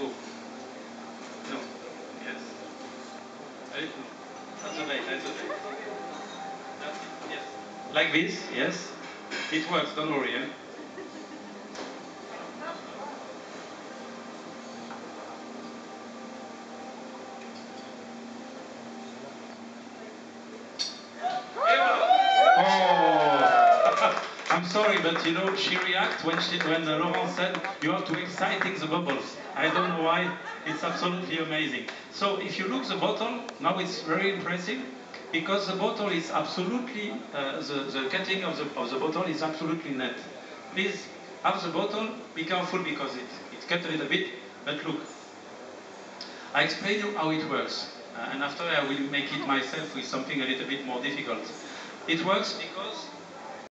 go. No. Yes. That's okay, that's okay. That's it, yes. Like this, yes. It works, don't worry, eh? Oh, I'm sorry, but you know, she reacted when Laurent said you have to exciting the bubbles. I don't know why. It's absolutely amazing. So if you look the bottle, now it's very impressive because the bottle is absolutely the cutting of the bottle is absolutely net. Please have the bottle. Be careful because it's cut a little bit. But look, I explain you how it works, and after I will make it myself with something a little bit more difficult. It works because